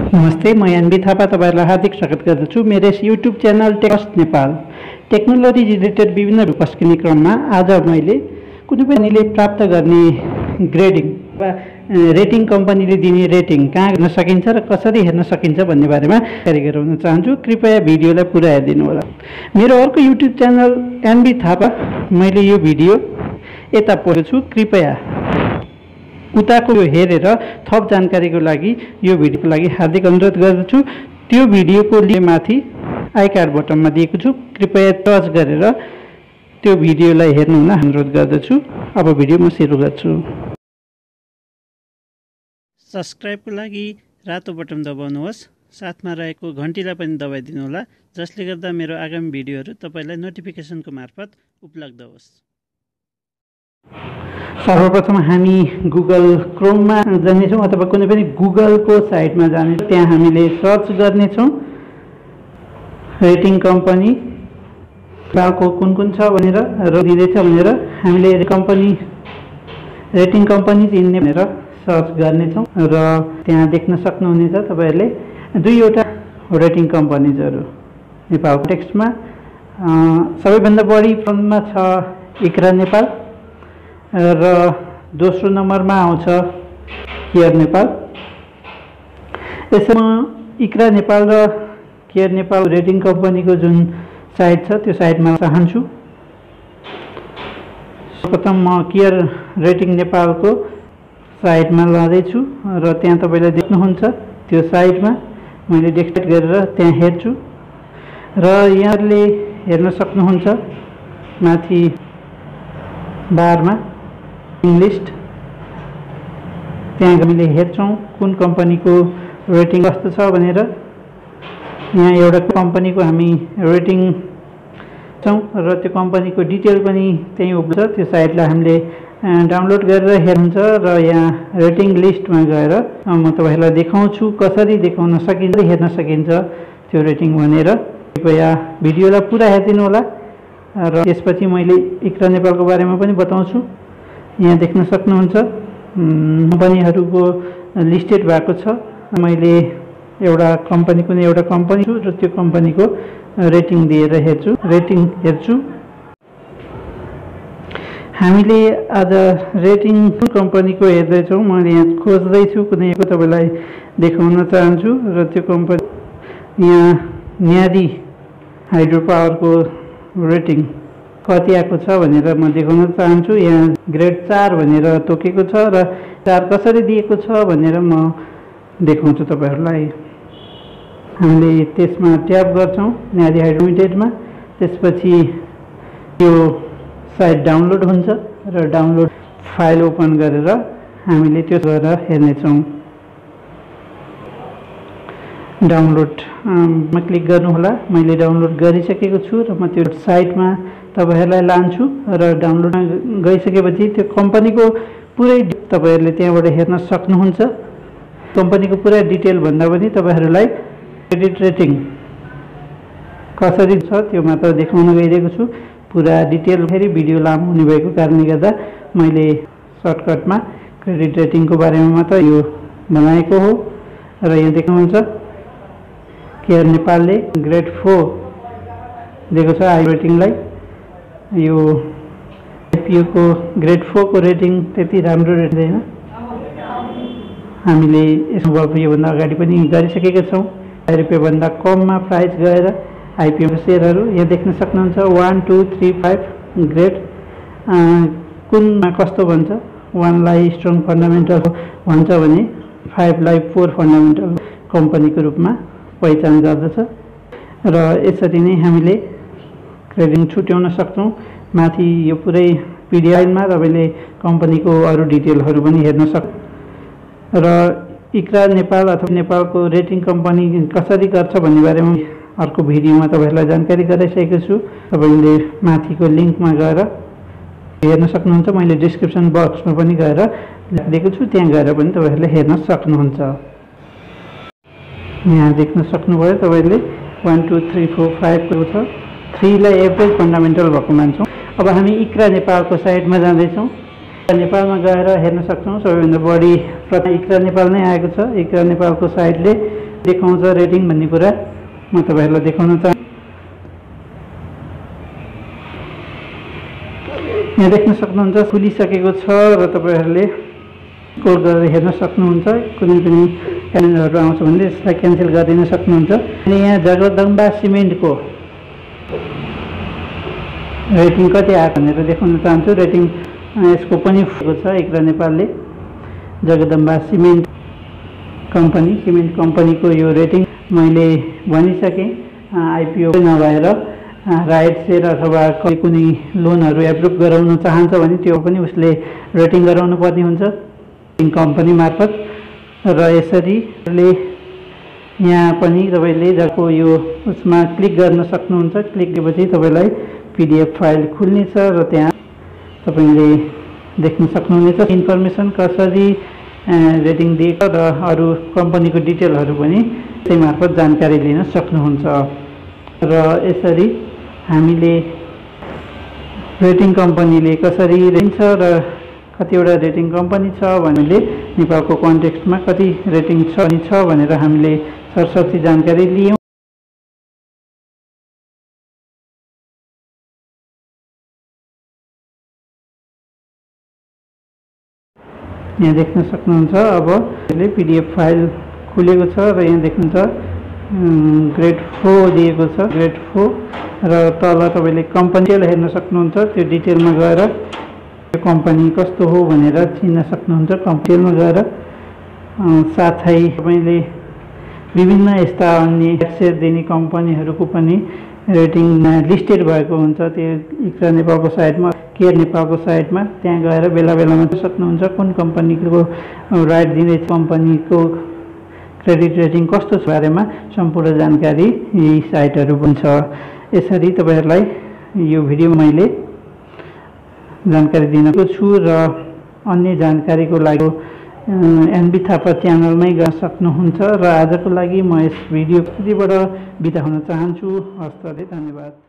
नमस्ते, म एनबी थापा तपाईहरुलाई हार्दिक स्वागत गर्दछु मेरो YouTube channel text Nepal. Technology related विभिन्न पस्किने क्रममा आज मैले कुनै पनि प्राप्त गर्ने ग्रेडिङ वा रेटिङ कम्पनीले दिने रेटिङ कहाँ हेर्न सकिन्छ र कसरी हेर्न सकिन्छ भन्ने बारेमा जानकारी गराउन चाहन्छु। कृपया भिडियोलाई पुरा हेरिदिनु होला। मेरो अर्को युट्युब च्यानल एनबी थापा मैले यो भिडियो यता पोलेको छु, कृपया उताको हेरेर थप जानकारीको लागि यो भिडियोको लागि हार्दिक अनुरोध गर्दछु। त्यो भिडियोको लिंक माथि आई कार्ड बटनमा दिएको छु, कृपया टच गरेर त्यो भिडियोलाई हेर्नु हुन अनुरोध गर्दछु। अब भिडियो म सुरु गर्छु। सब्स्क्राइबको लागि रातो बटन दबाउनुहोस्, साथमा रहेको घण्टीलाई पनि दबाइदिनु होला, जसले गर्दा मेरो आगामी भिडियोहरू तपाईलाई नोटिफिकेसनको मार्फत उपलब्ध होस्। सर्वप्रथम हामी गुगल क्रोममा जानेछौँ अथवा कुनै पनि गुगलको साइटमा जानेछौँ। त्यहाँ हामीले सर्च गर्नेछौँ रेटिङ कम्पनी को कुन छ भनेर र दिँदैछ भनेर हामीले रेटिङ कम्पनी चिन्ने भनेर सर्च गर्नेछौँ र त्यहाँ देख्न सक्नुहुनेछ तपाईहरुले दुईवटा रेटिङ कम्पनीजहरू नेपालको टेक्स्टमा। सबैभन्दा बढी फ्रन्टमा छ इक्रा नेपाल र दोस्रो नम्बरमा आउँछ केयर नेपाल। यसमा इक्रा नेपाल र केयर नेपाल रेटिङ कम्पनीको जुन साइट छ त्यो साइटमा चाहन्छु। सर्वप्रथम म केयर रेटिङ नेपालको साइटमा लाँदैछु र त्यहाँ तपाईले देख्नुहुन्छ त्यो साइटमा मैले डेस्कटप गरेर त्यहाँ हेर्छु र यहाँले हेर्न सक्नुहुन्छ माथि बारमा लिस्ट। त्यहाँ हामीले हेर्छौँ कुन कम्पनीको रेटिङ कस्तो छ भनेर। यहाँ एउटा कम्पनीको हामी रेटिङ छौँ र त्यो कम्पनीको डिटेल पनि त्यही उपलब्ध छ। त्यो साइटलाई हामीले डाउनलोड गरेर हेर्नुहुन्छ र यहाँ रेटिङ लिस्टमा गएर म तपाईहरुलाई देखाउँछु कसरी देखाउन सकिन्छ, हेर्न सकिन्छ त्यो रेटिङ भनेर। कृपया भिडियोलाई पुरा हेरिदिनु होला र त्यसपछि मैले इक्रा नेपालको बारेमा पनि बताउँछु। यहाँ देख्न सक्नुहुन्छ कम्पनीहरूको लिस्टेड भएको छ। मैले एउटा कम्पनी कुनै एउटा कम्पनी छु र त्यो कम्पनीको रेटिङ दिएर रेटिङ हेर्छु। हामीले आज रेटिङ कम्पनीको हेर्दैछौँ। मैले यहाँ खोज्दैछु कुनै एक तपाईलाई देखाउन चाहन्छु र त्यो कम्पनी यहाँ न्यादी हाइड्रो पावरको रेटिङ कति आएको छ भनेर म देखाउन चाहन्छु। यहाँ ग्रेड 4 भनेर तोकेको छ र 4 कसरी दिएको छ भनेर म देखाउँछु तपाईहरुलाई। हामीले त्यसमा ट्याप गर्छौँ न्यादी हाइड्रो लिमिटेडमा। त्यसपछि यो साइट डाउनलोड हुन्छ र डाउनलोड फाइल ओपन गरेर हामीले त्यो गरेर हेर्नेछौँ। डाउनलोडमा क्लिक गर्नुहोला। मैले डाउनलोड गरिसकेको छु र म त्यो साइटमा तपाईहरुलाई लान्छु र डाउनलोडमा गइसकेपछि त्यो कम्पनीको पुरै तपाईहरुले त्यहाँबाट हेर्न सक्नुहुन्छ। कम्पनीको पुरा डिटेल भन्दा पनि तपाईहरुलाई क्रेडिट रेटिङ कसरी छ त्यो मात्र देखाउन गइरहेको छु। पुरा डिटेल फेरि भिडियो लामो हुने भएको कारणले गर्दा मैले सर्टकटमा क्रेडिट रेटिङको बारेमा मात्र यो बनाएको हो। र यहाँ देख्नुहुन्छ केयर नेपालले ग्रेड 4 दिएको छ आई रेटिङलाई। यो आइपिओ को ग्रेड 4 को रेटिङ त्यति राम्रो रहँदैन। हामीले यसमा योभन्दा अगाडि पनि गरिसकेका छौँ। ₹5 भन्दा कममा प्राइस गएर आइपिओ सेयरहरू यहाँ देख्न सक्नुहुन्छ। 1 2 3 5 ग्रेड कुनमा कस्तो भन्छ। 1 लाई स्ट्रङ फन्डामेन्टल भन्छ भने 5 लाई 4 फन्डामेन्टल कम्पनीको रूपमा पहिचान गर्दछ र यसरी नै हामीले रेटिङ छुट्याउन सक्छौँ। माथि यो पुरै पिडिएफमा तपाईले कम्पनीको अरु डिटेलहरू पनि हेर्न सक्छ र इक्रा नेपाल अथवा नेपालको रेटिङ कम्पनी कसरी गर्छ भन्ने बारेमा अर्को भिडियोमा तपाईहरुलाई जानकारी गराइसकेको छु। तपाईले माथिको लिंकमा गएर हेर्न सक्नुहुन्छ। मैले डिस्क्रिप्सन बक्समा पनि गएर लेखिदिएको छु, त्यहाँ गएर पनि तपाईहरुले हेर्न सक्नुहुन्छ। यहाँ देख्न सक्नुभयो तपाईले 1 2 3 4 5 को छ। 3 लाई एभरेज फन्डामेन्टल भएको मान्छौँ। अब हामी इक्रा नेपालको साइटमा जाँदैछौँ। नेपालमा गएर हेर्न सक्छौँ। सबैभन्दा बढी इक्रा नेपाल नै आएको छ। इक्रा नेपालको साइटले देखाउँछ रेटिङ भन्ने कुरा म तपाईहरुलाई देखाउन चाहन्छु। यहाँ देख्न सक्नुहुन्छ खुलिसकेको छ र तपाईहरुले स्क्रोल गरेर हेर्न सक्नुहुन्छ। कुनै पनि क्यालेन्डरहरु आउँछ भने यसलाई क्यान्सल गरिदिन सक्नुहुन्छ। अनि यहाँ जगदम्बा सिमेन्टको रेटिङ कति आएको भनेर देखाउन चाहन्छु। रेटिङ यसको पनि फुको छ इक्रा नेपालले जगदम्बा सिमेन्ट कम्पनीको यो रेटिङ मैले भनिसके। आइपीओ नभएर राइट शेयर अथवा कुनै लोनहरु एप्रुभ गराउन चाहन्छ भने त्यो पनि उसले रेटिङ गराउनु पर्ने हुन्छ कम्पनी मार्फत। र यसरी यहाँ पनि तपाईले जको यो उसमा क्लिक गर्न सक्नुहुन्छ। क्लिक गरेपछि तपाईलाई पीडीएफ फाइल खुल्नेछ र त्यहाँ तपाईले देख्न सक्नुहुनेछ इन्फर्मेसन कसरी रेटिङ दिएको र अरु कम्पनीको डिटेलहरु पनि त्यही मार्फत जानकारी लिन सक्नुहुन्छ। र यसरी हामीले रेटिङ कम्पनीले कसरी दिन्छ र कतिवटा रेटिङ कम्पनी छ भन्ने नेपालको कन्टेक्स्टमा कति रेटिङ छ भनेर हामीले सरसर्ती जानकारी लियौं। यहाँ देख्न सक्नुहुन्छ अब यसले पीडीएफ फाइल खुलेको छ र यहाँ देख्नुहुन्छ ग्रेड 4 दिएको छ ग्रेड 4 र तल तपाईले कम्पनी हेर्न सक्नुहुन्छ। त्यो डिटेलमा गएर यो कम्पनी कस्तो हो भनेर चिन्न सक्नुहुन्छ कम्पनीमा गएर। साथै तपाईले विभिन्न यस्ता अन्य शेयर दिने कम्पनीहरुको पनि रेटिङ लिस्टेड भएको हुन्छ त्यो इक्रा नेपालको साइटमा केयर नेपालको साइटमा। त्यहाँ गएर बेला बेलामा सक्नुहुन्छ कुन कम्पनीको राइट दिने कम्पनीको क्रेडिट रेटिङ कस्तो छ बारेमा सम्पूर्ण जानकारी यी साइटहरु पनि छ। यसरी तपाईहरुलाई यो भिडियो मैले जानकारी दिनको छु र अन्य जानकारीको लागि एनबी थापा च्यानलमै गर्न सक्नुहुन्छ। र आजको लागि म यस भिडियोबाट बिदा हुन चाहन्छु। हस्त धन्यवाद।